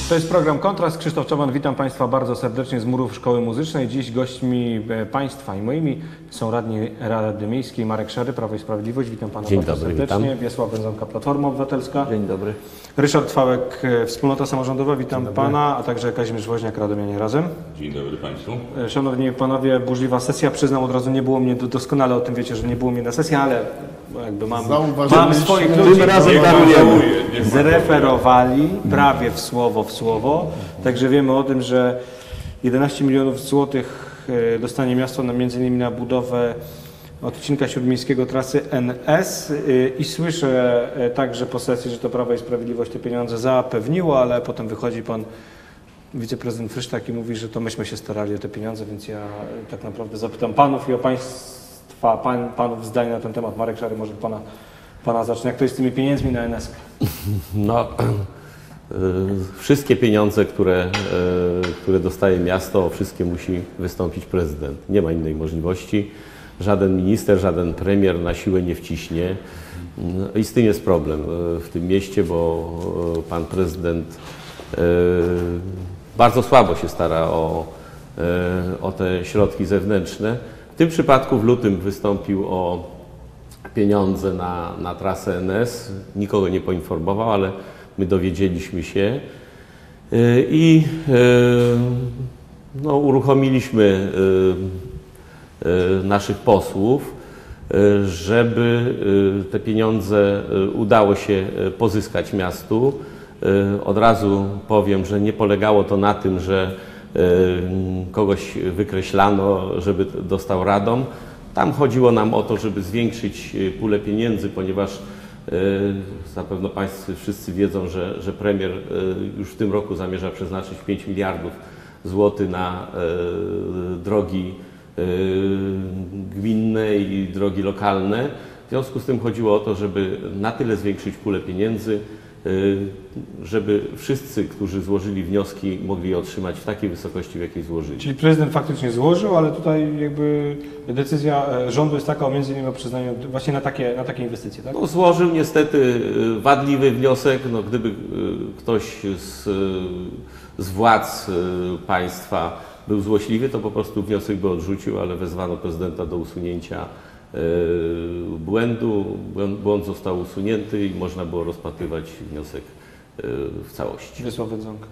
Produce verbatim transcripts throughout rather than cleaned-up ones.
To jest program Kontrast. Krzysztof Czoban, witam Państwa bardzo serdecznie z murów Szkoły Muzycznej. Dziś gośćmi Państwa i moimi są radni Rady Miejskiej Marek Szary, Prawo i Sprawiedliwość. Witam Pana Dzień bardzo dobry, serdecznie. witam. Wiesław Wędzonka, Platforma Obywatelska. Dzień dobry. Ryszard Fałek, Wspólnota Samorządowa. Witam Pana, a także Kazimierz Woźniak, Radomianie Razem. Dzień dobry Państwu. Szanowni Panowie, burzliwa sesja. Przyznam od razu, nie było mnie, doskonale o tym wiecie, że nie było mnie na sesji, ale jakby mam, mam swoich ludzi, tym razem darujemy. zreferowali prawie w słowo w słowo. Także wiemy o tym, że jedenaście milionów złotych dostanie miasto na, między innymi na budowę odcinka śródmiejskiego trasy N S i słyszę także po sesji, że to Prawo i Sprawiedliwość te pieniądze zapewniło, ale potem wychodzi pan wiceprezydent Frysztak i mówi, że to myśmy się starali o te pieniądze, więc ja tak naprawdę zapytam panów i o państwa, pan, panów zdań na ten temat. Marek Szary, może pana, pana zacznie. Jak to jest z tymi pieniędzmi na N S? No, wszystkie pieniądze, które, które dostaje miasto, o wszystkie musi wystąpić prezydent. Nie ma innej możliwości. Żaden minister, żaden premier na siłę nie wciśnie. I z tym jest problem w tym mieście, bo pan prezydent bardzo słabo się stara o, o te środki zewnętrzne. W tym przypadku w lutym wystąpił o pieniądze na, na trasę N S. Nikogo nie poinformował, ale my dowiedzieliśmy się i no, uruchomiliśmy naszych posłów, żeby te pieniądze udało się pozyskać miastu. Od razu powiem, że nie polegało to na tym, że kogoś wykreślano, żeby dostał Radom. Tam chodziło nam o to, żeby zwiększyć pulę pieniędzy, ponieważ zapewne Państwo wszyscy wiedzą, że, że premier już w tym roku zamierza przeznaczyć pięć miliardów złotych na drogi gminne i drogi lokalne. W związku z tym chodziło o to, żeby na tyle zwiększyć pulę pieniędzy, żeby wszyscy, którzy złożyli wnioski, mogli je otrzymać w takiej wysokości, w jakiej złożyli. Czyli prezydent faktycznie złożył, ale tutaj jakby decyzja rządu jest taka o między innymi o przyznaniu właśnie na takie, na takie inwestycje, tak? No, złożył niestety wadliwy wniosek. No, gdyby ktoś z, z władz państwa był złośliwy, to po prostu wniosek by odrzucił, ale wezwano prezydenta do usunięcia błędu. Błąd został usunięty i można było rozpatrywać wniosek w całości. Wiesław Wędzonka.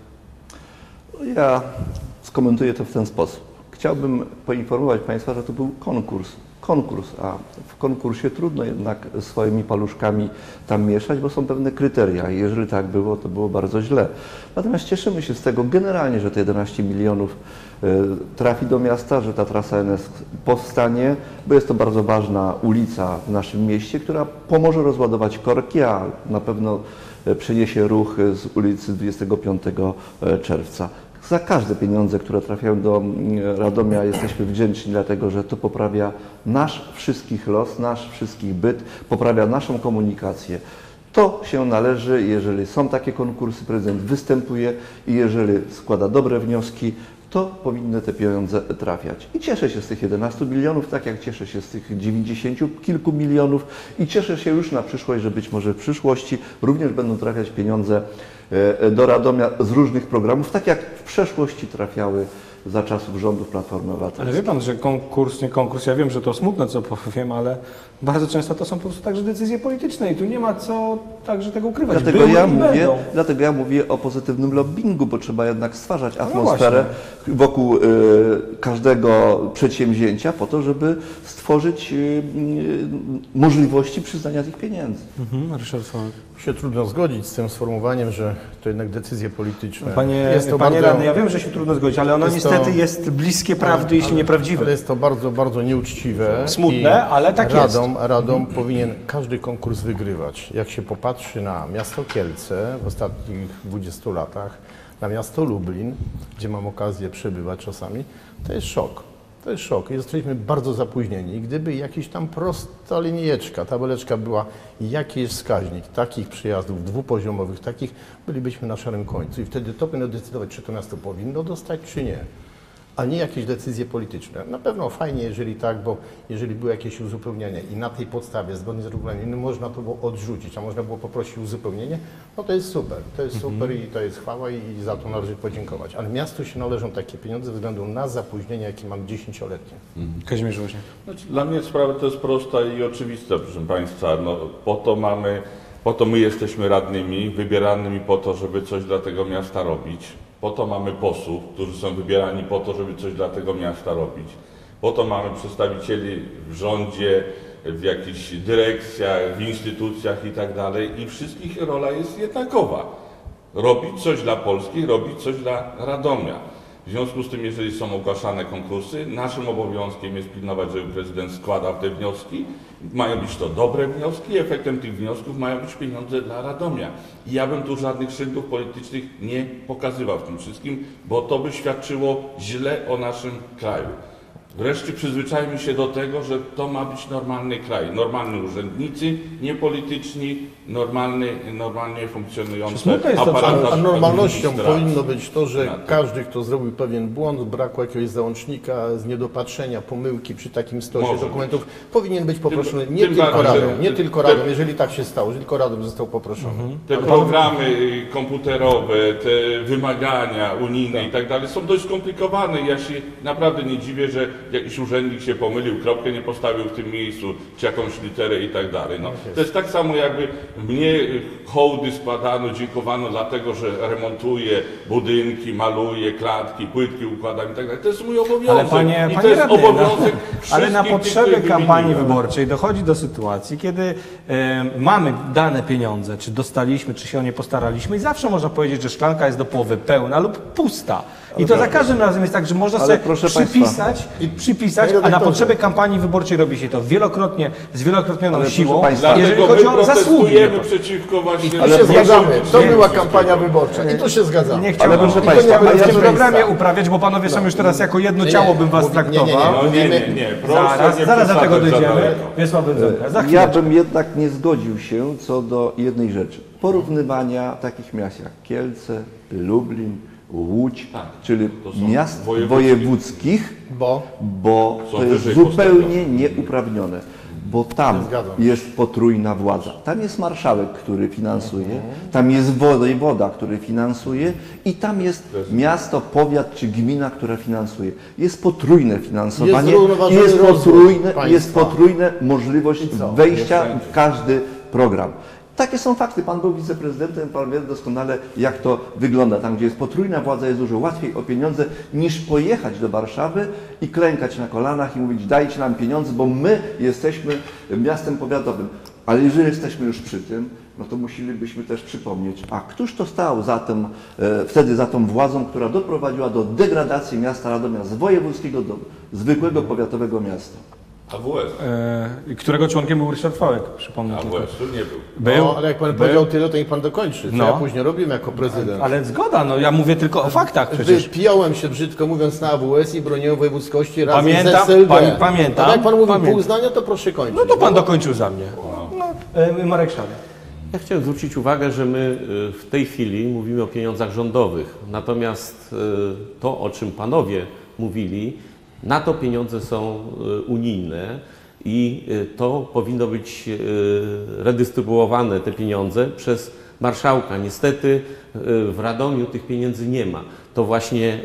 Ja skomentuję to w ten sposób. Chciałbym poinformować Państwa, że to był konkurs. Konkurs, a w konkursie trudno jednak swoimi paluszkami tam mieszać, bo są pewne kryteria i jeżeli tak było, to było bardzo źle. Natomiast cieszymy się z tego generalnie, że te jedenaście milionów trafi do miasta, że ta trasa N S powstanie, bo jest to bardzo ważna ulica w naszym mieście, która pomoże rozładować korki, a na pewno przeniesie ruch z ulicy dwudziestego piątego czerwca. Za każde pieniądze, które trafiają do Radomia, jesteśmy wdzięczni, dlatego że to poprawia nasz wszystkich los, nasz wszystkich byt, poprawia naszą komunikację. To się należy, jeżeli są takie konkursy, prezydent występuje i jeżeli składa dobre wnioski, to powinny te pieniądze trafiać. I cieszę się z tych jedenastu milionów, tak jak cieszę się z tych dziewięćdziesięciu kilku milionów i cieszę się już na przyszłość, że być może w przyszłości również będą trafiać pieniądze do Radomia z różnych programów, tak jak w przeszłości trafiały za czasów rządów Platformy Obywatelskiej. Ale wie Pan, że konkurs, nie konkurs, ja wiem, że to smutne, co powiem, ale bardzo często to są po prostu także decyzje polityczne i tu nie ma co także tego ukrywać. Dlatego Były ja, i mówię, będą. dlatego ja mówię o pozytywnym lobbingu, bo trzeba jednak stwarzać No atmosferę wokół y, każdego przedsięwzięcia po to, żeby stworzyć y, y, możliwości przyznania tych pieniędzy. Mhm, Ryszard Fałek. Się trudno zgodzić z tym sformułowaniem, że to jednak decyzje polityczne. Panie, jest to panie bardzo, radny, ja wiem, że się trudno zgodzić, ale ono jest niestety to, jest bliskie prawdy, jeśli ale, nieprawdziwe. Ale jest to bardzo, bardzo nieuczciwe. Smutne, ale tak Radom, jest. Radom powinien każdy konkurs wygrywać. Jak się popatrzy na miasto Kielce w ostatnich dwudziestu latach, na miasto Lublin, gdzie mam okazję przebywać czasami, to jest szok. To jest szok. Jesteśmy bardzo zapóźnieni. Gdyby jakiś tam prosta linijeczka, tabeleczka była, jaki jest wskaźnik takich przyjazdów dwupoziomowych, takich, bylibyśmy na szarym końcu i wtedy to powinno decydować, czy to miasto powinno dostać, czy nie. a nie jakieś decyzje polityczne. Na pewno fajnie, jeżeli tak, bo jeżeli były jakieś uzupełnienia i na tej podstawie, zgodnie z regulaminem, można to było odrzucić, a można było poprosić o uzupełnienie, no to jest super. To jest super i to jest chwała i, i za to należy podziękować. Ale miastu się należą takie pieniądze ze względu na zapóźnienie, jakie mam dziesięcioletnie. Kazimierz Woźniak. Znaczy, dla mnie sprawa to jest prosta i oczywista, proszę Państwa. No, po to mamy, po to my jesteśmy radnymi, wybieranymi po to, żeby coś dla tego miasta robić. Po to mamy posłów, którzy są wybierani po to, żeby coś dla tego miasta robić. Po to mamy przedstawicieli w rządzie, w jakichś dyrekcjach, w instytucjach i tak dalej. I wszystkich rola jest jednakowa. Robić coś dla Polski, robić coś dla Radomia. W związku z tym, jeżeli są ogłaszane konkursy, naszym obowiązkiem jest pilnować, żeby prezydent składał te wnioski. Mają być to dobre wnioski, efektem tych wniosków mają być pieniądze dla Radomia. I ja bym tu żadnych szyldów politycznych nie pokazywał w tym wszystkim, bo to by świadczyło źle o naszym kraju. Wreszcie przyzwyczajmy się do tego, że to ma być normalny kraj. Normalni urzędnicy, niepolityczni, normalny, normalnie funkcjonujący Smutne jest to, aparat. A, a normalnością administracji. powinno być to, że Na to. każdy, kto zrobił pewien błąd, brakło jakiegoś załącznika, z niedopatrzenia, pomyłki przy takim stosie Może dokumentów, powinien być poproszony Tym- nie tym tylko bardziej, Radom, że- nie te- tylko te- Radom, jeżeli tak się stało, że tylko Radom został poproszony. Te programy komputerowe, te wymagania unijne i tak dalej są dość skomplikowane. Ja się naprawdę nie dziwię, że jakiś urzędnik się pomylił, kropkę nie postawił w tym miejscu, czy jakąś literę i tak dalej. No, to jest tak samo, jakby mnie hołdy składano, dziękowano dlatego, że remontuję budynki, maluję klatki, płytki układam i tak dalej. To jest mój obowiązek. Ale panie, I to panie jest radny, obowiązek no, ale na wszystkich potrzeby tych, których kampanii wymieniłem. wyborczej dochodzi do sytuacji, kiedy e, mamy dane pieniądze, czy dostaliśmy, czy się o nie postaraliśmy i zawsze można powiedzieć, że szklanka jest do połowy pełna lub pusta. I to za każdym razem jest tak, że można Ale sobie proszę przypisać, i przypisać, Panie a na redaktorze. potrzeby kampanii wyborczej robi się to wielokrotnie, z wielokrotnioną Ale proszę siłą, państwa, jeżeli Dlatego chodzi my o zasługi. protestujemy przeciwko właśnie... Tu Ale się proszę- zgadzamy, to nie- była kampania wyborcza i tu się zgadzamy. Nie chciałbym Ale proszę tylko państwa, nie a w ja tym proszę programie państwa. uprawiać, bo panowie są już teraz jako jedno Nie, ciało bym was mówi- nie, nie, nie. traktował. No nie, nie, nie, proszę Zaraz, nie zaraz do tego przesadzać za dojdziemy. daleko. Wiesław Będzonka, za Ja chwileczkę. bym jednak nie zgodził się co do jednej rzeczy. Porównywania takich miast jak Kielce, Lublin, Łódź, Tak, czyli to są miast wojewódzkie. wojewódzkich, Bo bo Są to jest wyżej zupełnie nieuprawnione. Bo tam Zgadzam się. jest potrójna władza. Tam jest marszałek, który finansuje, tam jest wojewoda, który finansuje i tam jest miasto, powiat czy gmina, która finansuje. Jest potrójne finansowanie Jest i zrównoważony jest rozwój potrójne, państwa. jest potrójne możliwość co? wejścia w każdy program. Takie są fakty. Pan był wiceprezydentem, pan wie doskonale, jak to wygląda. Tam, gdzie jest potrójna władza, jest dużo łatwiej o pieniądze, niż pojechać do Warszawy i klękać na kolanach i mówić, dajcie nam pieniądze, bo my jesteśmy miastem powiatowym. Ale jeżeli jesteśmy już przy tym, no to musielibyśmy też przypomnieć, a któż to stał za tym, e, wtedy za tą władzą, która doprowadziła do degradacji miasta Radomia z wojewódzkiego do zwykłego powiatowego miasta. A W S. E, którego członkiem był Ryszard Fałek, przypomnę A tylko. W S tu nie był. Był, no, ale jak pan był, powiedział tyle, to niech pan dokończy. Co No. ja później robiłem jako prezydent. ale zgoda, no ja mówię tylko o faktach przecież. Wypiąłem się, brzydko mówiąc, na A W S i broniłem wojewódzkości razem Pamiętam, z S L D. pamię- pamiętam, Ale jak pan mówi pamiętam. pół zdania, to proszę kończyć. No to pan dokończył za mnie. No, e, Marek Szary. Ja chciałem zwrócić uwagę, że my y, w tej chwili mówimy o pieniądzach rządowych, natomiast y, to, o czym panowie mówili, na to pieniądze są y, unijne i y, to powinno być y, redystrybuowane, te pieniądze, przez marszałka. Niestety y, w Radomiu tych pieniędzy nie ma. To właśnie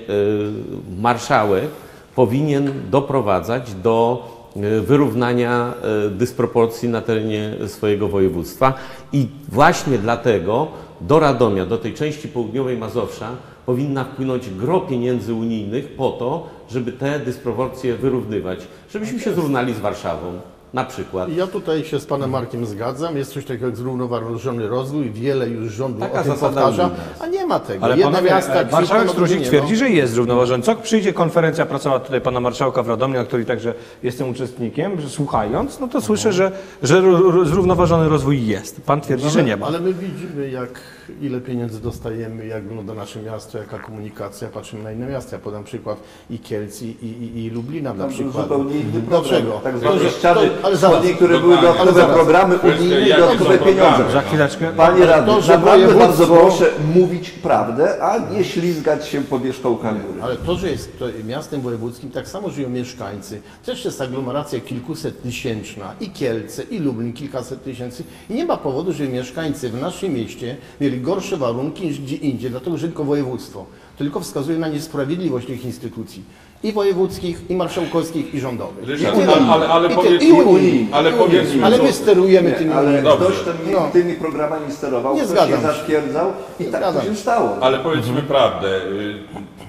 y, marszałek powinien doprowadzać do wyrównania dysproporcji na terenie swojego województwa i właśnie dlatego do Radomia, do tej części południowej Mazowsza powinna wpłynąć gro pieniędzy unijnych po to, żeby te dysproporcje wyrównywać, żebyśmy się zrównali z Warszawą na przykład. Ja tutaj się z panem Markiem zgadzam. Jest coś takiego jak zrównoważony rozwój. Wiele już rządów Taka o tym zasada powtarza, unijna. a nie ma tego. Ale Jedne panowie, miasta e, kwitną, marszałek no Strusik drugie nie, twierdzi, no. że jest zrównoważony. Co przyjdzie konferencja pracowa tutaj pana marszałka w Radomiu, na której także jestem uczestnikiem, że słuchając, no to słyszę, że, że ro- ro- zrównoważony rozwój jest. Pan twierdzi, że nie ma. Ale my widzimy, jak ile pieniędzy dostajemy, jak wygląda nasze miasto, jaka komunikacja. Patrzymy na inne miasta. Ja podam przykład i Kielc, i, i, i Lublina na Tam był przykład. zupełnie inny problem. Dlaczego? Tak To, zwane że- ściany to- ale zaraz. wschodnie, które były Dokładnie. dodatkowe Ale zaraz. programy Kwestia, unijne i jakie dodatkowe są pieniądze. programy. Za chwileczkę. Panie radny, To, że naprawdę województwo- bardzo proszę mówić prawdę, a nie ślizgać się po wierzchołkach góry. Ale to, że jest to miastem wojewódzkim, tak samo żyją mieszkańcy. Też jest aglomeracja kilkuset tysięczna, i Kielce, i Lublin, kilkaset tysięcy. I nie ma powodu, żeby mieszkańcy w naszym mieście mieli gorsze warunki niż gdzie indziej, dlatego że tylko województwo. To tylko wskazuje na niesprawiedliwość tych instytucji. I wojewódzkich, i marszałkowskich, i rządowych. Ryszard, I, ale- ale- ale i, powiedz- i unijnych. ale I unijnych. powiedzmy, Ale co- my sterujemy tymi Ale unijnymi. Dobrze. ktoś tymi, No. tymi programami sterował, Nie ktoś zgadzam je się. zatwierdzał i Nie tak to zgadzam się się. stało. Ale powiedzmy prawdę. y,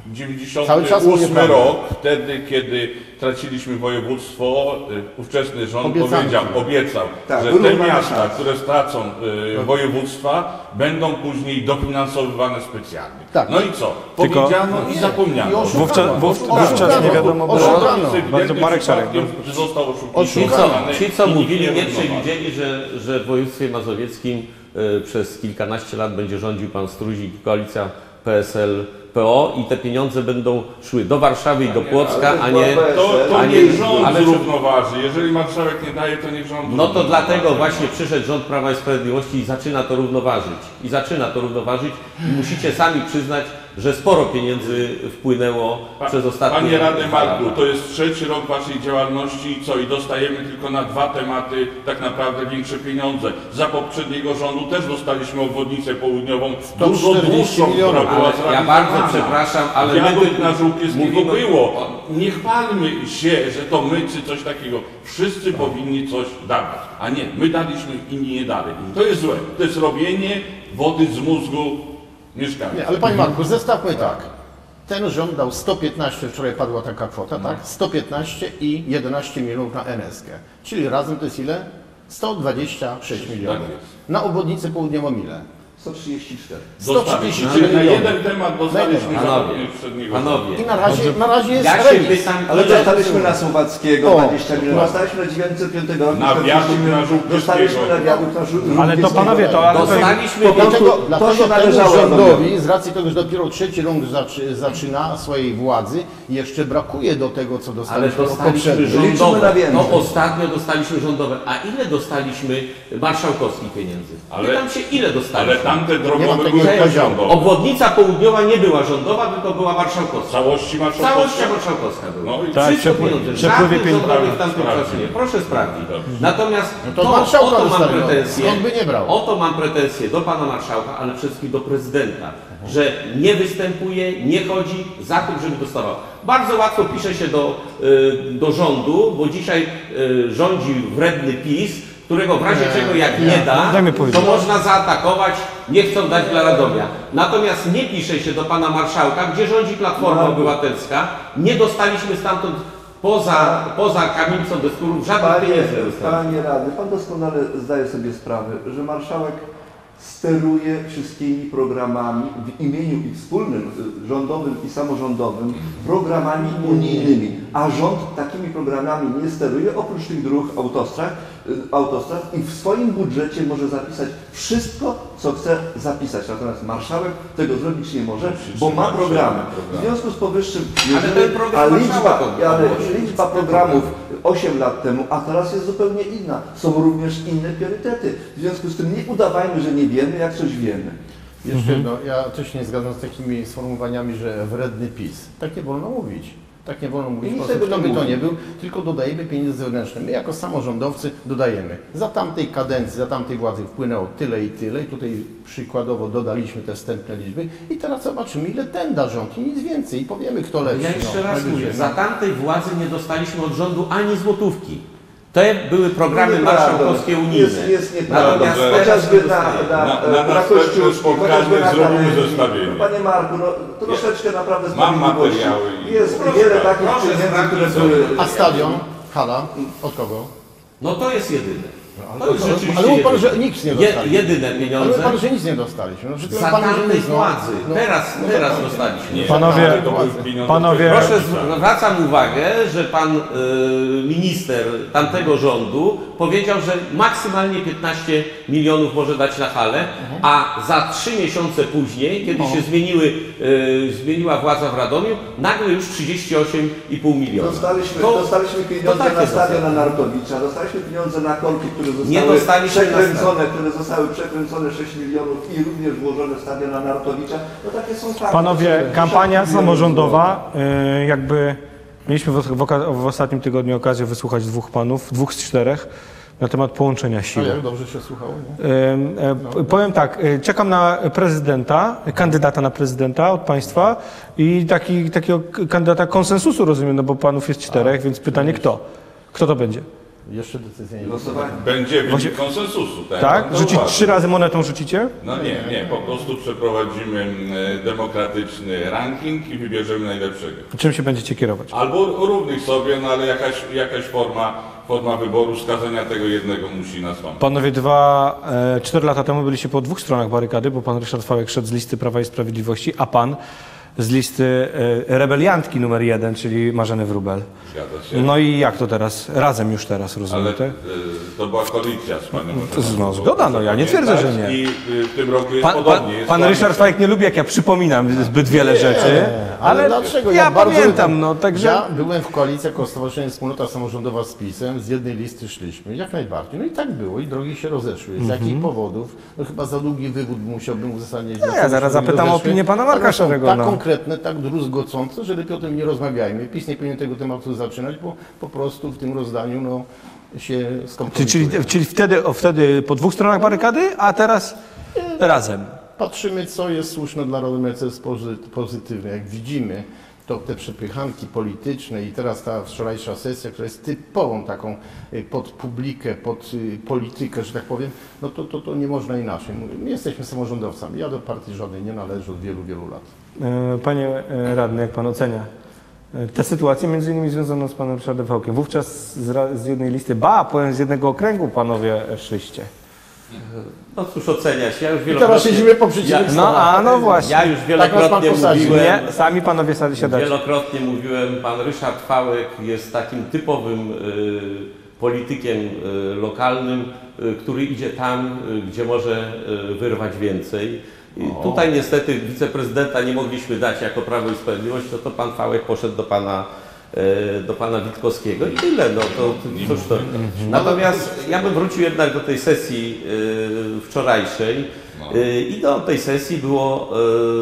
Cały czas mówię dziewięćdziesiąty ósmy prawdę. rok, wtedy kiedy traciliśmy województwo, y, ówczesny rząd Obiecano. powiedział, obiecał, Tak, że te wyrównane miasta, szanse. które stracą y, województwa, będą później dofinansowywane specjalnie. Tak. No i co? Tylko- Powiedziano i Nie. zapomniano. I oszukano. Wówczas- wów- Oszukano. wówczas nie wiadomo było. Oszukano. Ewidentnym Bardzo Marek Szarek. przypadkiem został Oszukano. Ci, co, oszukany. ci, co i nikt mówili, nie równoważy. przewidzieli, że, że w województwie mazowieckim y, przez kilkanaście lat będzie rządził pan Struzik, koalicja P S L P O i te pieniądze będą szły do Warszawy i do Płocka, a nie... To, to A nie- niech rząd ale- zrównoważy. Jeżeli marszałek nie daje, to niech rząd No to zrównoważy. dlatego właśnie przyszedł rząd Prawa i Sprawiedliwości i zaczyna to równoważyć. I zaczyna to równoważyć i musicie sami przyznać, że sporo pieniędzy wpłynęło przez ostatnie Panie Radny dwa lata. Marku, to jest trzeci rok Waszej działalności i co? I dostajemy tylko na dwa tematy tak naprawdę większe pieniądze. Za poprzedniego rządu też dostaliśmy obwodnicę południową, dużo czterdzieści dłuższą, która milionów. była Ale ja bardzo zrealizowana. przepraszam, ale my Wiadukt tu na Żółkiewskiego mówimy- było. Nie chwalmy się, że to my czy coś takiego. Wszyscy powinni coś dawać, a nie, my daliśmy, inni nie dali. To jest złe. To jest robienie wody z mózgu mieszkańców. Nie, ale Panie Marku, zestawmy tak. Ten rząd dał sto piętnaście, wczoraj padła taka kwota, tak? sto piętnaście i jedenaście milionów na N S K. Czyli razem to jest ile? sto dwadzieścia sześć milionów. Tak jest. Na obwodnicę południową ile? sto trzydzieści cztery. sto trzydzieści Dostaliśmy, czyli na milionów. jeden temat dostaliśmy za Panowie, poprzedniego panowie, I na razie, na razie jest ja się remis. pytam, Ale ile... dostaliśmy na Słowackiego O, dwadzieścia milionów, dostaliśmy na dziewięćset piątego roku Na czterdzieści wiadukt na milionów, Żółkiewskiego. dostaliśmy na wiadukt na Żółkiewskiego. Ale to panowie, to... Ale to Dostaliśmy... Po prostu Dlatego, to dlatego się temu należało rządowi, z racji tego, że dopiero trzeci rok zaczy, zaczyna swojej władzy, jeszcze brakuje do tego, co Ale dostaliśmy dostaliśmy poprzednio. Liczymy na rządowe. więcej. No ostatnio dostaliśmy rządowe. A ile dostaliśmy marszałkowskich pieniędzy? Ale- Pytam się, ile Ale dostaliśmy? tamte Nie ma drogowe tego były podziału. rządowe. Obwodnica południowa nie była rządowa, tylko była marszałkowska. Całości marszałkowska? Całość marszałkowska była. No i Tak, Wszystko przepływ- pieniądze. przepływy Żadnych pieniędzy. rządowych w tamtym Sprawdź. czasie nie. Proszę sprawdzić. Dobrze. Natomiast to to, marszałka o to mam dostali, no. pretensje. Skąd by nie brał? O to mam pretensje do pana marszałka, ale przede wszystkim do prezydenta, że nie występuje, nie chodzi za tym, żeby dostawał. Bardzo łatwo pisze się do, y, do rządu, bo dzisiaj y, rządzi wredny PiS, którego w razie Nie, czego jak nie. nie da, Daj mi to powiedzieć. można zaatakować, nie chcą dać dla Radomia. Natomiast nie pisze się do pana marszałka, gdzie rządzi Platforma No. Obywatelska, nie dostaliśmy stamtąd poza, poza kamienicą deskurów żadnych Panie, pieniędzy. nie dostaliśmy. panie radny, pan doskonale zdaje sobie sprawę, że marszałek steruje wszystkimi programami w imieniu i wspólnym, y, rządowym i samorządowym, programami unijnymi, a rząd takimi programami nie steruje, oprócz tych dróg autostrad, y, autostrad i w swoim budżecie może zapisać wszystko, co chce zapisać. Natomiast marszałek tego zrobić nie może, bo ma programy. W związku z powyższym, Ale jeżeli- ten program a marszałek liczba, ogłosił. ale liczba programów osiem lat temu, a teraz jest zupełnie inna. Są również inne priorytety. W związku z tym nie udawajmy, że nie wiemy, jak coś wiemy. Jeszcze jedno, ja też nie zgadzam z takimi sformułowaniami, że wredny PiS. Tak nie wolno mówić. Tak nie wolno mówić, I po nikt prostu, tego kto nie by to mówi. nie był, tylko dodajemy pieniądze zewnętrzne. My jako samorządowcy dodajemy. Za tamtej kadencji, za tamtej władzy wpłynęło tyle i tyle i tutaj przykładowo dodaliśmy te wstępne liczby i teraz zobaczymy, ile ten da rząd i nic więcej i powiemy, kto lepszy. Ja jeszcze no, raz najwyżej, mówię, no. za tamtej władzy nie dostaliśmy od rządu ani złotówki. Te były programy Nieprawda. marszałkowskie unijne. Jest, jest nieprawda. Natomiast Dobrze. teraz Chociażby nie na, dostajemy. na, Na- na, na na następne Kościółki, spotkanie chociażby na zrobimy kamienicy. zestawienie. Panie Marku, no, troszeczkę naprawdę Mam sprawiedliwości. materiały i- Jest Proszę wiele bardzo, takich proszę pieniędzy, które sprawdzić były... A stadion? Hala? Od kogo? No to jest jedyne. Ale, To jest rzeczywiście ale mówi pan, jedyne. że nic nie Je, dostaliśmy. jedyne Ale pieniądze mówi pan, że nic nie dostaliśmy. No, że za pan, że tamtej nic, no. władzy. No. Teraz, No teraz to- dostaliśmy. Nie, Panowie- ale to były pieniądze panowie- Proszę, przeznaczone. zwracam uwagę, że pan y, minister tamtego rządu powiedział, że maksymalnie piętnaście milionów może dać na halę, a za trzy miesiące później, kiedy się zmieniły, e, zmieniła władza w Radomiu, nagle już trzydzieści osiem i pół miliona. Dostaliśmy, To- dostaliśmy to pieniądze takie na stadion zasady. Nartowicza, dostaliśmy pieniądze na korki, które Nie zostały dostaliśmy na przekręcone, które zostały przekręcone sześć milionów i również włożone w stadion na Nartowicza. No takie są fakty. Panowie, Dziesiątki kampania milionów samorządowa, y, jakby mieliśmy w, w, oka- w ostatnim tygodniu okazję wysłuchać dwóch panów, dwóch z czterech, na temat połączenia sił. A jak dobrze się słuchało, nie? Ym, e, Powiem tak, y, czekam na prezydenta, kandydata na prezydenta od państwa i taki, takiego k- kandydata konsensusu, rozumiem, no bo panów jest czterech, więc pytanie kto? Kto to będzie? Jeszcze decyzja nie Głosowanie. Będzie wynik Właśnie- konsensusu. Tak? Tak? No Rzucić uważam. trzy razy monetą rzucicie? No nie, nie, po prostu przeprowadzimy e, demokratyczny ranking i wybierzemy najlepszego. Czym się będziecie kierować? Albo równych sobie, no ale jakaś, jakaś forma, forma wyboru, skazania tego jednego musi nastąpić. Panowie, dwa, e, cztery lata temu byliście po dwóch stronach barykady, bo pan Ryszard Fałek szedł z listy Prawa i Sprawiedliwości, a pan z listy e, rebeliantki numer jeden, czyli Marzeny Wróbel. Zgadza się. No i jak to teraz? Razem już teraz, rozumiem, Ale tak? e, to była koalicja z panem. No, zgoda, no ja nie twierdzę, że nie. I e, w tym roku jest Pan, pan, podobnie. Jest pan koalicja. Ryszard Fałek nie lubi, jak ja przypominam zbyt wiele rzeczy, Ale, ale dlaczego? ja bardzo pamiętam, lubię- no także... Ja byłem w koalicji jako Stowarzyszenie Wspólnota Samorządowa z PiS-em, z jednej listy szliśmy, jak najbardziej. No i tak było i drogi się rozeszły. Z jakich powodów? No chyba za długi wywód musiałbym uzasadnić. No ja zaraz zapytam o opinię pana Marka Ale są Szarego, tak no. konkretne, tak druzgocące, że lepiej o tym nie rozmawiajmy. PiS nie powinien tego tematu zaczynać, bo po prostu w tym rozdaniu no, się Czyli, skompromituje. czyli, czyli wtedy, o, wtedy po dwóch stronach barykady, a teraz razem. Patrzymy, co jest słuszne dla Radomia, co jest pozy- pozytywne. Jak widzimy, to te przepychanki polityczne i teraz ta wczorajsza sesja, która jest typową taką y, pod publikę, pod y, politykę, że tak powiem, no to, to, to nie można inaczej. My jesteśmy samorządowcami. Ja do partii żadnej nie należę od wielu, wielu lat. E, Panie e, radny, jak pan ocenia e, tę sytuację, między innymi związaną z panem Ryszardem Fałkiem? Wówczas z, ra- z jednej listy, ba, powiem z jednego okręgu panowie szliście. No cóż oceniać, ja już I wielokrotnie... teraz siedzimy po przeciwnych ja, No a no właśnie. ja już Tak nas pan wielokrotnie posadził. mówiłem... Nie, sami panowie sali siadacie. Wielokrotnie mówiłem, pan Ryszard Fałek jest takim typowym y, politykiem y, lokalnym, y, który idzie tam, y, gdzie może y, wyrwać więcej. I tutaj niestety wiceprezydenta nie mogliśmy dać jako Prawo i Sprawiedliwość, to, to pan Fałek poszedł do pana, y, do pana Witkowskiego i tyle. No, to, cóż to. Natomiast ja bym wrócił jednak do tej sesji y, wczorajszej y, i do tej sesji było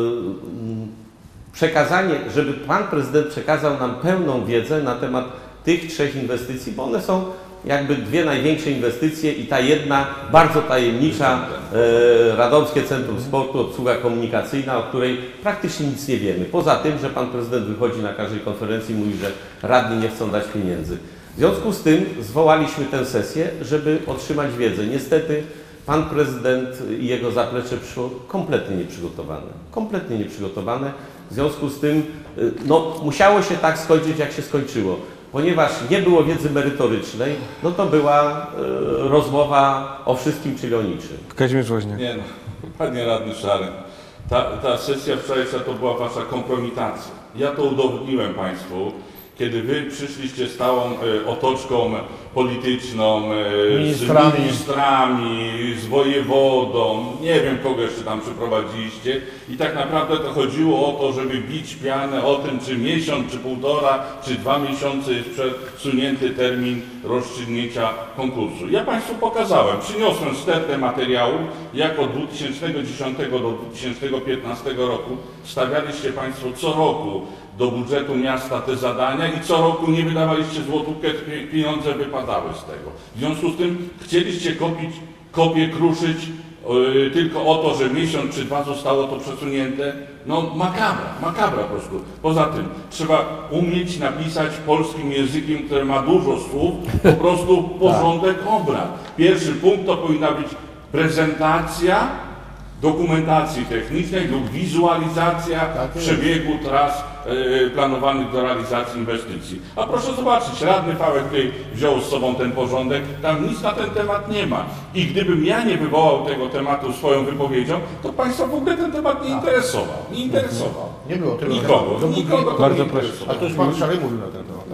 y, przekazanie, żeby pan prezydent przekazał nam pełną wiedzę na temat tych trzech inwestycji, bo one są jakby dwie największe inwestycje i ta jedna bardzo tajemnicza, e, Radomskie Centrum Sportu, obsługa komunikacyjna, o której praktycznie nic nie wiemy. Poza tym, że pan prezydent wychodzi na każdej konferencji i mówi, że radni nie chcą dać pieniędzy. W związku z tym zwołaliśmy tę sesję, żeby otrzymać wiedzę. Niestety pan prezydent i jego zaplecze przyszło kompletnie nieprzygotowane. Kompletnie nieprzygotowane. W związku z tym y, no, musiało się tak skończyć, jak się skończyło. Ponieważ nie było wiedzy merytorycznej, no to była y, rozmowa o wszystkim, czyli o niczym. Kazimierz Woźniak. Nie no, panie radny Szary, ta, ta sesja wczorajsza to była wasza kompromitacja. Ja to udowodniłem państwu, kiedy wy przyszliście z całą e, otoczką polityczną, e, Ministrami. z ministrami, z wojewodą, nie wiem kogo jeszcze tam przyprowadziliście i tak naprawdę to chodziło o to, żeby bić pianę o tym, czy miesiąc, czy półtora, czy dwa miesiące jest przesunięty termin rozstrzygnięcia konkursu. Ja państwu pokazałem, przyniosłem stertę materiałów, jak od dwa tysiące dziesiątego do dwa tysiące piętnastego roku stawialiście państwo co roku do budżetu miasta te zadania i co roku nie wydawaliście złotówkę, pieniądze wypadały z tego. W związku z tym chcieliście kopić, kopię kruszyć yy, tylko o to, że miesiąc czy dwa zostało to przesunięte. No makabra, makabra po prostu. Poza tym trzeba umieć napisać polskim językiem, który ma dużo słów, po prostu porządek obrad. Pierwszy punkt to powinna być prezentacja dokumentacji technicznej lub wizualizacja przebiegu tras e, planowanych do realizacji inwestycji. A proszę zobaczyć, radny Fałek tutaj wziął z sobą ten porządek, tam nic na ten temat nie ma. I gdybym ja nie wywołał tego tematu swoją wypowiedzią, to państwa w ogóle ten temat nie interesował. Nie interesował. Nie było tego Nikogo. tematu. Nikogo to Bardzo nie proszę. interesowało. A to już pan Szary mówił na ten temat.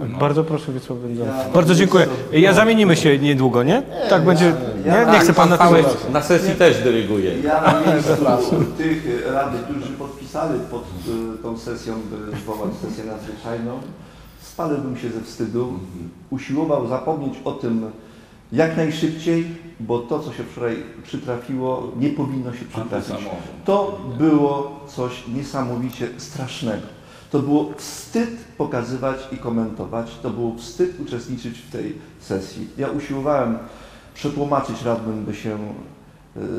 Bardzo proszę, Wiesław Wędzony. Bardzo dziękuję. Ja zamienimy się niedługo, nie? Tak będzie. Nie, nie chcę pan na tym. Na sesji też dyryguje. Ja na miejscu tych radnych, którzy podpisali pod y, tą sesją, by zwołać sesję nadzwyczajną, spaliłbym się ze wstydu, usiłował zapomnieć o tym jak najszybciej, bo to, co się wczoraj przytrafiło, nie powinno się przytrafić. To było coś niesamowicie strasznego. To było wstyd pokazywać i komentować, to było wstyd uczestniczyć w tej sesji. Ja usiłowałem przetłumaczyć radnym, by się y, y,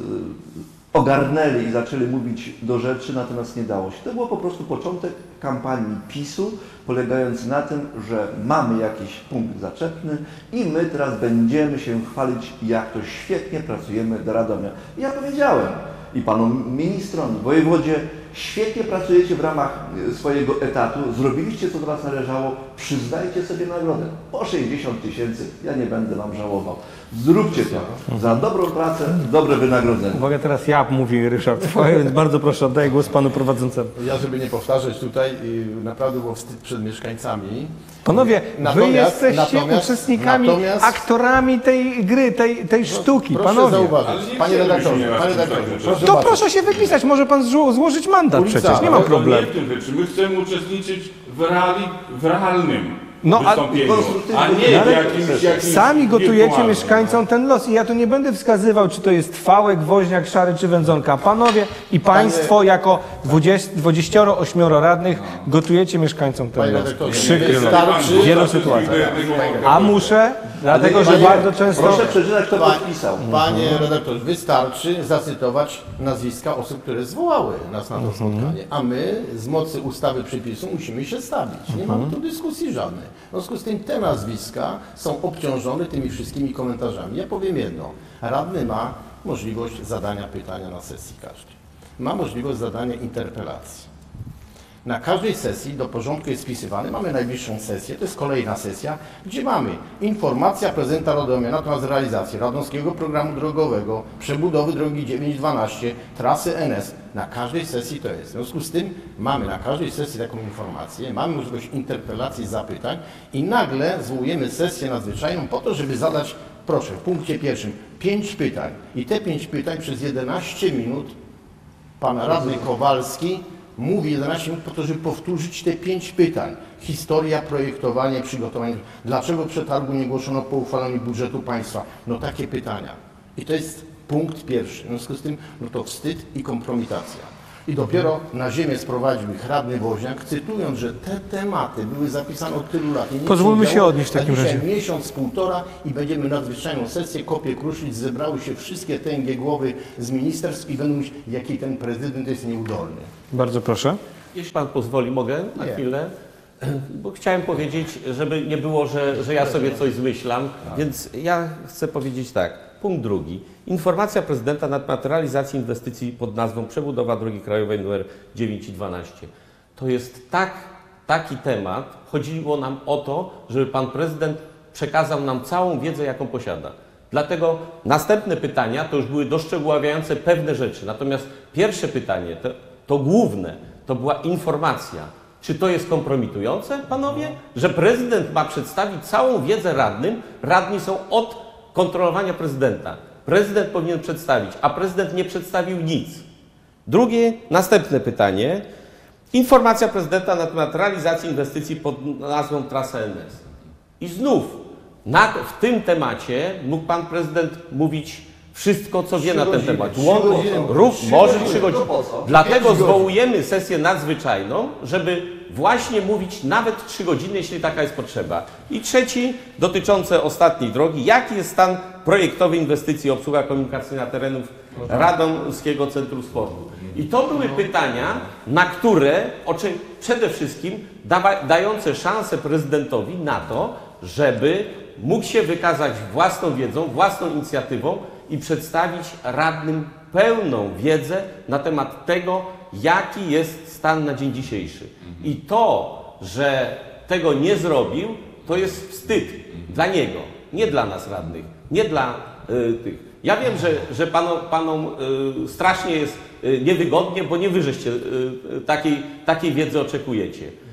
ogarnęli i zaczęli mówić do rzeczy, natomiast nie dało się. To było po prostu początek kampanii PiSu, polegający na tym, że mamy jakiś punkt zaczepny i my teraz będziemy się chwalić, jak to świetnie pracujemy do Radomia. I ja powiedziałem i panu ministrom, i wojewodzie, świetnie pracujecie w ramach swojego etatu, zrobiliście, co do was należało, przyznajcie sobie nagrodę. Po sześćdziesiąt tysięcy, ja nie będę wam żałował. Zróbcie to. Za dobrą pracę, dobre wynagrodzenie. Uwaga, teraz ja, mówi Ryszard, więc bardzo proszę, oddaję głos panu prowadzącemu. Ja, żeby nie powtarzać tutaj, naprawdę było wstyd przed mieszkańcami. Panowie, wy Natomiast- jesteście natomiast- uczestnikami, natomiast- aktorami tej gry, tej, tej sztuki, Proszę panowie. zauważyć, Ale nie panie chcielibyśmy redaktorze, nieraz panie w tym redaktorze, takim proszę To zobaczyć. proszę się wypisać, może pan zło- złożyć mandat Ulica, przecież, nie ma ale To problemu. nie w tym rzeczy. My chcemy uczestniczyć w, reali, w realnym No, a- wystąpieniu, a, nie No, w ale jakimś, jakimś Sami gotujecie wirtualnym. mieszkańcom ten los i ja tu nie będę wskazywał, czy to jest Fałek, Woźniak, Szary czy Wędzonka. Panowie i państwo jako dwudziesto osiem radnych gotujecie mieszkańcom ten Panie los. redaktorze, Przykry los. wystarczy- W wielu sytuacjach. A muszę, dlatego że Panie- bardzo często... Proszę przeczytać, kto Pa- podpisał. Panie redaktorze, wystarczy zacytować nazwiska osób, które zwołały nas na to spotkanie, a my z mocy ustawy przepisu musimy się stawić. Nie mamy tu dyskusji żadnej. W związku z tym te nazwiska są obciążone tymi wszystkimi komentarzami. Ja powiem jedno. Radny ma możliwość zadania pytania na sesji każdej. Ma możliwość zadania interpelacji. Na każdej sesji do porządku jest wpisywany, mamy najbliższą sesję, to jest kolejna sesja, gdzie mamy informacja prezydenta Radomia na temat realizacji Radomskiego Programu Drogowego, przebudowy drogi dziewięć dwanaście, trasy N S. Na każdej sesji to jest. W związku z tym mamy na każdej sesji taką informację, mamy możliwość interpelacji, zapytań i nagle zwołujemy sesję nadzwyczajną po to, żeby zadać, proszę, w punkcie pierwszym, pięć pytań. I te pięć pytań przez jedenaście minut pan radny Kowalski mówi jedenaście minut po to, żeby powtórzyć te pięć pytań. Historia, projektowanie, przygotowanie. Dlaczego przetargu nie głoszono po uchwaleniu budżetu państwa? No takie pytania. I to jest punkt pierwszy. W związku z tym, no to wstyd i kompromitacja. I dopiero na ziemię sprowadził ich radny Woźniak, cytując, że te tematy były zapisane od tylu lat. I nic Pozwólmy nie się działo. odnieść w A takim dzisiaj razie. miesiąc, półtora i będziemy nadzwyczajną sesję, kopię kruszyć, zebrały się wszystkie tęgie głowy z ministerstw i będą mówić, jaki ten prezydent jest nieudolny. Bardzo proszę. Jeśli pan pozwoli, mogę na Nie. chwilę? Bo chciałem powiedzieć, żeby nie było, że, że ja sobie coś zmyślam, więc ja chcę powiedzieć tak. Punkt drugi. Informacja prezydenta na temat realizacji inwestycji pod nazwą Przebudowa drogi krajowej nr dziewięć i dwanaście. To jest tak, taki temat. Chodziło nam o to, żeby pan prezydent przekazał nam całą wiedzę, jaką posiada. Dlatego następne pytania to już były doszczegóławiające pewne rzeczy. Natomiast pierwsze pytanie, to, to główne, to była informacja. Czy to jest kompromitujące, panowie? Że prezydent ma przedstawić całą wiedzę radnym? Radni są od kontrolowania prezydenta. Prezydent powinien przedstawić, a prezydent nie przedstawił nic. Drugie, następne pytanie. Informacja prezydenta na temat realizacji inwestycji pod nazwą Trasa N S. I znów, na, w tym temacie mógł pan prezydent mówić wszystko, co wie na ten temat. Łącznie, rób, może trzy godziny. Dlatego zwołujemy sesję nadzwyczajną, żeby właśnie mówić nawet trzy godziny, jeśli taka jest potrzeba. I trzeci, dotyczący ostatniej drogi. Jaki jest stan projektowy inwestycji obsługa komunikacyjna terenów Radomskiego Centrum Sportu? I to były pytania, na które oczy, przede wszystkim dawa, dające szansę prezydentowi na to, żeby mógł się wykazać własną wiedzą, własną inicjatywą i przedstawić radnym pełną wiedzę na temat tego, jaki jest stan na dzień dzisiejszy. I to, że tego nie zrobił, to jest wstyd dla niego, nie dla nas radnych, nie dla y, tych. Ja wiem, że, że panom, panom y, strasznie jest y, niewygodnie, bo nie wy żeście y, takiej, takiej wiedzy oczekujecie.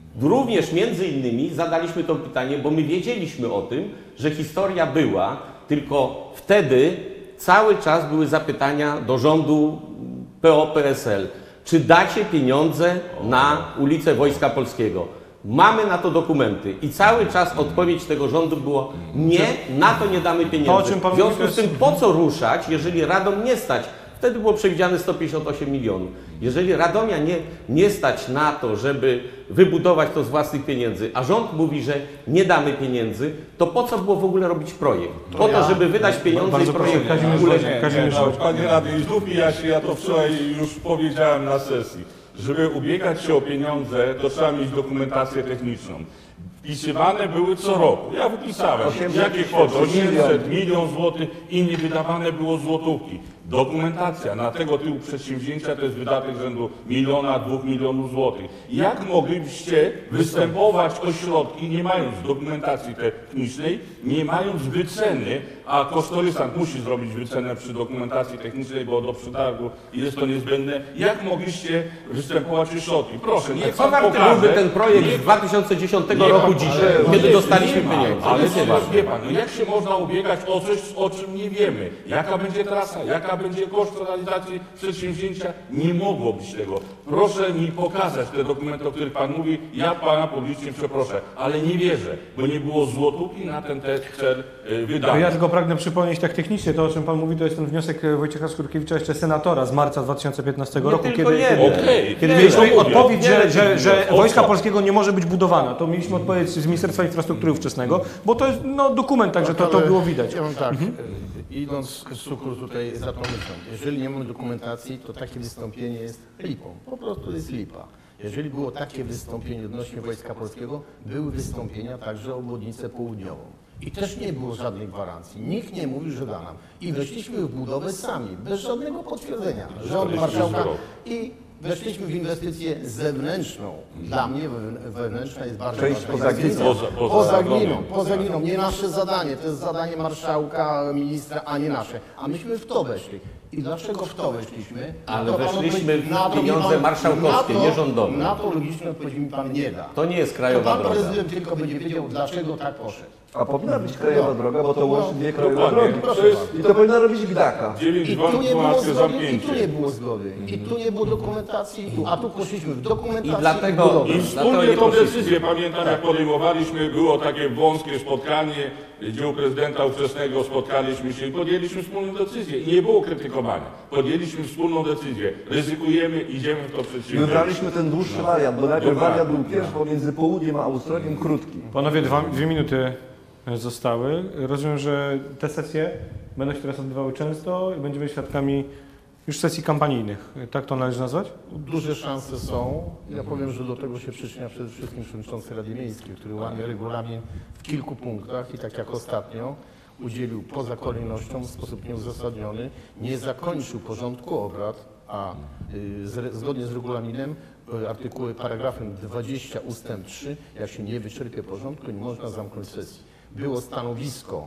Również między innymi zadaliśmy to pytanie, bo my wiedzieliśmy o tym, że historia była, tylko wtedy cały czas były zapytania do rządu P O P S L. Czy dacie pieniądze na ulicę Wojska Polskiego? Mamy na to dokumenty i cały czas odpowiedź tego rządu było nie, na to nie damy pieniędzy. To, o czym pan w związku mówi, z tym po co ruszać, jeżeli Radom nie stać? Wtedy było przewidziane sto pięćdziesiąt osiem milionów. Jeżeli Radomia nie, nie stać na to, żeby wybudować to z własnych pieniędzy, a rząd mówi, że nie damy pieniędzy, to po co było w ogóle robić projekt? Po to, żeby wydać pieniądze Bardzo i projekt proszę, Kazimierz uleci. Wojciech. Kazimierz no, Wojciech. panie radny, znów ja się, ja to wczoraj już powiedziałem na sesji. Żeby ubiegać się o pieniądze, to trzeba mieć dokumentację techniczną. Wpisywane były co roku. Ja wypisałem, jakie kwoty, osiemset, milion złotych, inni wydawane było złotówki. Dokumentacja na tego typu przedsięwzięcia to jest wydatek rzędu miliona, dwóch milionów złotych. Jak moglibyście występować o środki, nie mając dokumentacji technicznej, nie mając wyceny, a kosztorysant musi zrobić wycenę przy dokumentacji technicznej, bo do przetargu jest to niezbędne. Jak mogliście występować o środki? Proszę, niech Co pan wart pokaże. byłby ten projekt niech- z dwa tysiące dziesiątego nie roku ma- dzisiaj, ale- kiedy nie- dostaliśmy nie ma, pieniądze? Ale Jest nie nieważne. wie pan, no jak się można ubiegać o coś, o czym nie wiemy? Jaka będzie trasa, jaka będzie koszt realizacji przedsięwzięcia? Nie mogło być tego. Proszę mi pokazać te dokumenty, o których pan mówi. Ja pana publicznie przeproszę, ale nie wierzę, bo nie było złotówki na ten te- cel y, wydany. Ja tylko pragnę przypomnieć tak technicznie, to o czym Pan mówi, to jest ten wniosek Wojciecha Skurkiewicza, jeszcze senatora z marca dwa tysiące piętnastego Nie roku, tylko kiedy, jeden. kiedy, Okej, kiedy nie, mieliśmy to mówię. odpowiedź, że, Nie, że, że o Wojska co? Polskiego nie może być budowana. To mieliśmy odpowiedź z Ministerstwa Infrastruktury ówczesnego, bo to jest no, dokument, także to, to Ale było widać. Ja mam tak, e, idąc z cukru tutaj za tą myślą, jeżeli nie mamy dokumentacji, to takie wystąpienie jest lipą. Po prostu jest lipa. Jeżeli było takie wystąpienie odnośnie Wojska Polskiego, były wystąpienia także o obwodnicę południową. I też nie było żadnej gwarancji. Nikt nie mówił, że da nam. I weszliśmy w budowę sami, bez żadnego potwierdzenia. Rząd, marszałka i weszliśmy w inwestycję zewnętrzną. Dla mnie we- wewnętrzna jest bardzo Część ważna. poza inwestycja. gminą. Poza- poza Poza domem. gminą, poza gminą. Nie nasze zadanie, to jest zadanie marszałka, ministra, a nie nasze. A myśmy w to weszli. I dlaczego w to weszliśmy? Ale To pan weszliśmy odpowiedzi- w na to mi pieniądze pan- marszałkowskie, na to- nie rządowe. Na to logiczne odpowiedzi mi pan nie da. To nie jest To krajowa pan droga. prezydent tylko będzie wiedział, dlaczego tak poszedł. A powinna być krajowa droga, bo to łączy dwie krajowe Dokładnie. drogi. Proszę bardzo. I to powinna robić gdaka. dziewięć I dzwonków, tu nie było dwanaście zgody, i tu zamknięcie. nie było zgody. I tu nie było dokumentacji, a tu poszliśmy w dokumentacji I dlatego- budowę. I Dlatego wspólnie nie tą poszliśmy. decyzję, pamiętam jak podejmowaliśmy, było takie wąskie spotkanie, gdzie u prezydenta ówczesnego spotkaliśmy się i podjęliśmy wspólną decyzję. I nie było krytykowania. Podjęliśmy wspólną decyzję. Ryzykujemy, idziemy w to przedsięwzięcie. Wybraliśmy ten dłuższy wariant, bo najpierw Dokładnie. wariant był pierwszy pomiędzy południem a Australią krótki. Panowie, dwa, dwie minuty zostały. Rozumiem, że te sesje będą się teraz odbywały często i będziemy świadkami już sesji kampanijnych. Tak to należy nazwać? Duże szanse są. Ja powiem, że do tego się przyczynia przede wszystkim przewodniczący Rady Miejskiej, który łamie regulamin w kilku punktach i tak jak ostatnio udzielił poza kolejnością w sposób nieuzasadniony, nie zakończył porządku obrad, a y, z, zgodnie z regulaminem y, artykuły paragrafem dwadzieścia ustęp trzy, jak się nie wyczerpie porządku, nie można zamknąć sesji. Było stanowisko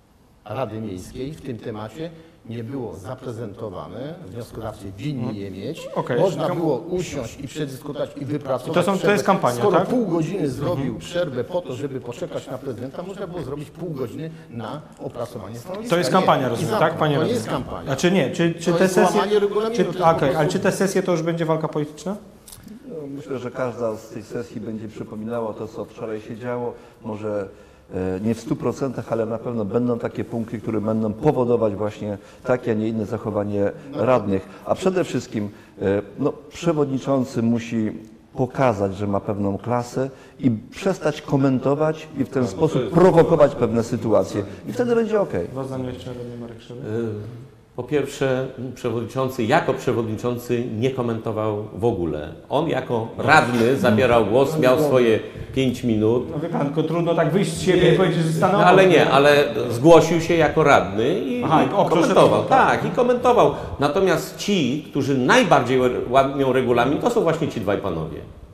Rady Miejskiej w tym temacie, nie było zaprezentowane, wnioskodawcy winni je mieć. Okej. Można było usiąść i przedyskutować i wypracować I to są- to przerwę. jest kampania, Skoro tak? pół godziny zrobił przerwę po to, żeby poczekać na prezydenta, można było zrobić pół godziny na opracowanie stanowiska. To jest Nie. kampania, I rozumiem, zamknąć. tak, panie To nie radny? jest kampania. A czy nie? Czy, czy To te jest sesje... złamanie regulaminu, Czy, to jest po okej, prostu- ale czy te sesje to już będzie walka polityczna? No, myślę, że każda z tych sesji będzie przypominała to, co wczoraj się działo. Może e, nie w stu procentach, ale na pewno będą takie punkty, które będą powodować właśnie takie, a nie inne zachowanie radnych. A przede wszystkim e, no, przewodniczący musi pokazać, że ma pewną klasę i przestać komentować i w ten sposób prowokować pewne sytuacje. I wtedy będzie ok. Dwa zdania jeszcze, radny Marek Szewy. Y, Po pierwsze, przewodniczący jako przewodniczący nie komentował w ogóle. On jako radny zabierał głos, miał swoje pięć minut, No wie pan, tylko trudno tak wyjść z siebie i powiedzieć, że stanę no, obok. ale nie, ale zgłosił się jako radny i, Aha, i i- o, proszę komentował. bardzo. Tak, i komentował. Natomiast ci, którzy najbardziej łamią regulamin, to są właśnie ci dwaj panowie.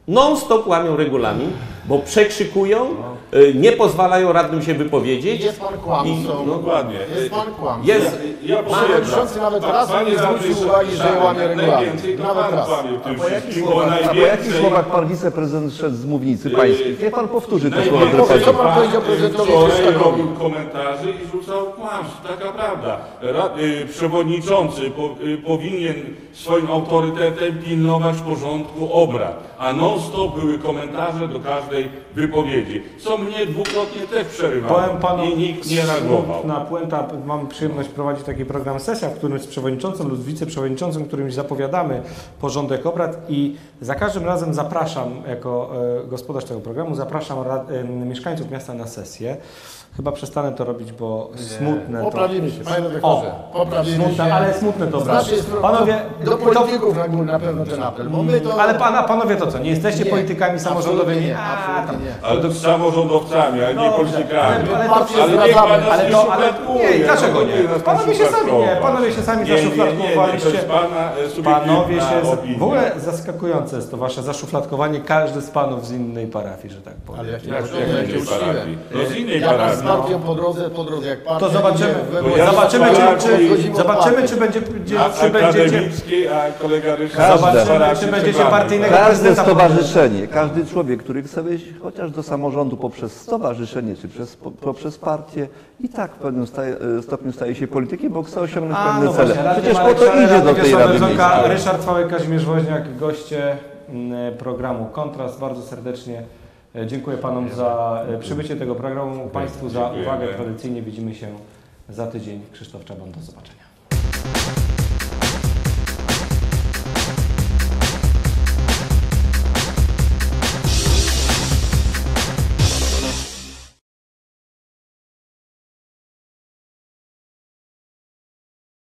Non-stop łamią regulamin, bo przekrzykują, y, nie pozwalają radnym się wypowiedzieć. Jest pan kłamcą. Dokładnie. Jest pan kłamcą. Jest, Ja Pan przyjeżdżam. przewodniczący nawet raz nie zwrócił uwagi, że łamie regulamin. Najwięcej to Nawet pan raz. kłamie w tym Po jakich wszystkim, bo słowach, a po jakich najwięcej... słowach pan wiceprezydent szedł z mównicy pańskiej? Niech pan powtórzy te słowa, Najwięcej które co pan pan powiedział prezydentowi wczoraj Tuskowi? robił komentarzy i rzucał kłamstw, taka prawda. Ra, y, przewodniczący po, y, powinien swoim autorytetem pilnować porządku obrad, a non-stop były komentarze do każdej wypowiedzi, co mnie dwukrotnie też przerywało Powiem panu, i nikt nie reagował. na puenta, mam przyjemność prowadzić taki program Sesja, w którym z przewodniczącym lub wiceprzewodniczącym, którymś zapowiadamy porządek obrad i za każdym razem zapraszam, jako e, gospodarz tego programu, zapraszam rad, e, mieszkańców miasta na sesję. Chyba przestanę to robić, bo smutne to. Poprawimy się, panie redaktorze. Poprawimy Smutne, się. ale smutne to Z naszej strony, Panowie, do to, polityków na, na pewno ten apel, bo my to... ale pana, panowie to co, nie jesteście Nie, politykami samorządowymi? absolutnie nie, A, absolutnie nie. Ale samorządowcami, a nie Dobrze, politykami. ale- ale to ale wszystko niech pan zgadzamy, nas ale nie to- ale- szufladkuje, nie, dlaczego no, nie? nas pan Panowie się sami- szufladkować. nie, panowie się sami Nie, nie, nie, nie, zaszufladkowaliście. To jest pana e, subiektywna Panowie się. opinia. W ogóle zaskakujące jest to wasze zaszufladkowanie, każdy z panów z innej parafii, że tak powiem. Ale jak nie Jak jak to jak będzie innej uczciwe. parafii? No z innej Ja nas z parafii. partią po drodze, po drodze jak pan... To zobaczymy, Bo ja zobaczymy, z czy, parafii- czy, zobaczymy, czy, będzie, gdzie- A czy będziecie. akademickiej, a kolega Ryszard Każde. z parafii Czy będziecie przebrany, partyjnego- tak? Każde prezydenta stowarzyszenie, każdy człowiek, który chce wejść chociaż do samorządu poprzez stowarzyszenie czy przez, po- poprzez partię, i tak w pewnym staje, stopniu staje się politykiem, bo chce osiągnąć A, pewne no cele. właśnie, radny Przecież po Marek to Szaler, idzie do radny tej Wiesław Rady Brzonka, Miejskiej. Ryszard Fałek, Kazimierz Woźniak, goście mm, programu Kontrast. Bardzo serdecznie e, dziękuję panom za e, przybycie tego programu, państwu za Dziękujemy. uwagę. Tradycyjnie widzimy się za tydzień. Krzysztof Czaban, do zobaczenia.